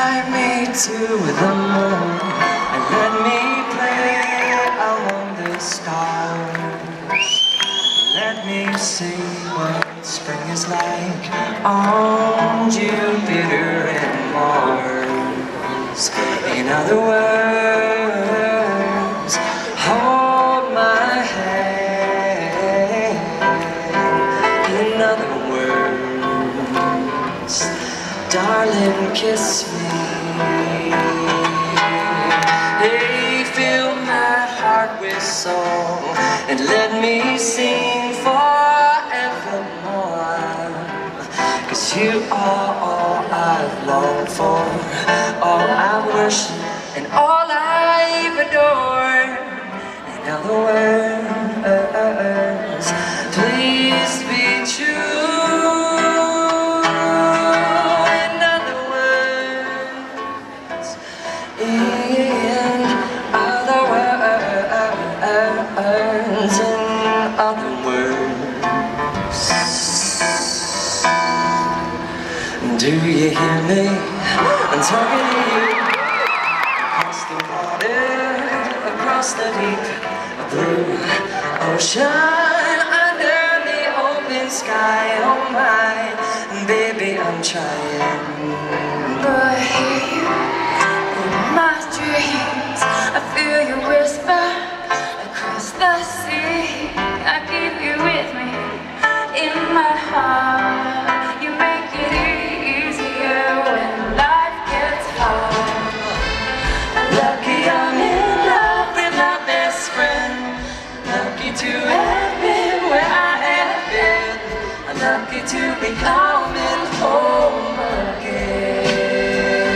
Fly me to the moon and let me play among the stars. Let me see what spring is like on Jupiter and Mars. In other words, hold my hand. In other words, darling, kiss me. Hey, fill my heart with song and let me sing forevermore. 'Cause you are all I've longed for, all I worship and all I've adored. In other words, please be true. Do you hear me? I'm talking to you. Across the water, across the deep blue ocean, under the open sky. Oh my, baby, I'm trying. But I hear you in my dreams. I feel you whisper across the sea. I keep you with me in my heart. You make it easier when life gets hard. Lucky I'm in love with my best friend. Lucky to have been where I have been. I'm lucky to be coming home again.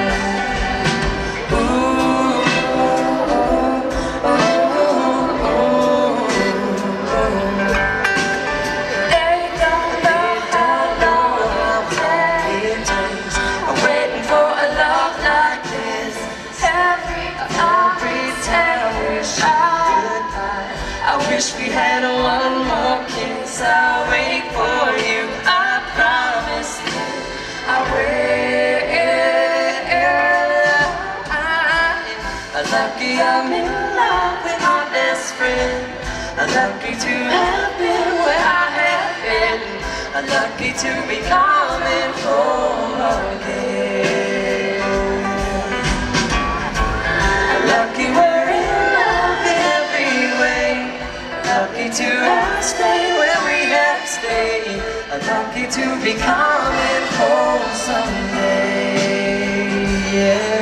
We had one more kiss. I'll wait for you, I promise you I will. Lucky I'm in love with my best friend. Lucky to have been where I have been. Lucky to be coming home again. Lucky we're in love in every way. Lucky to have stayed where we have stayed. Lucky to be coming home someday. Yeah.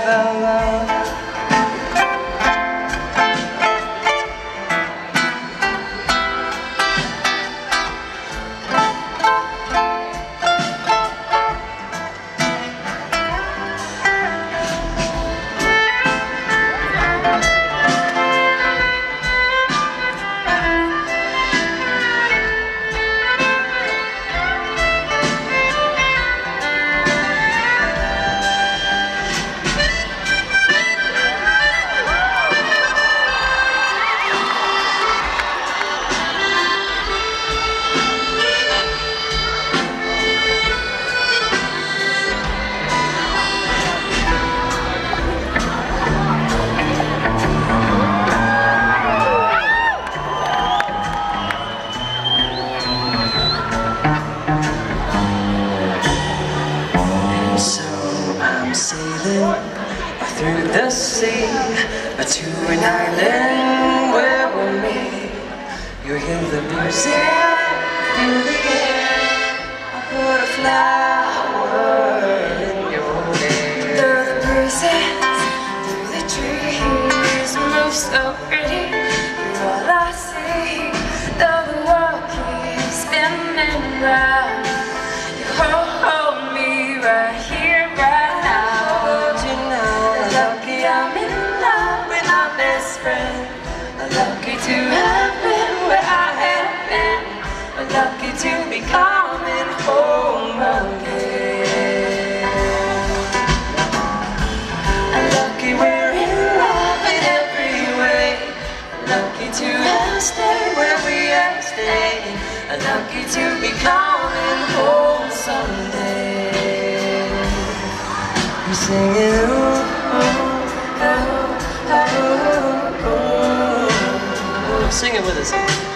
Sailing through the sea to an island where we'll meet. You hear the music, feel the air. I put a flower in your hair. Through the bruises, through the trees, move so pretty. You're all I see. Though the world keeps spinning round, you hold me right here, right now. I'm in love with my best friend. Lucky to have been where I have been. Lucky to be coming home again. I'm singing, sing it with us.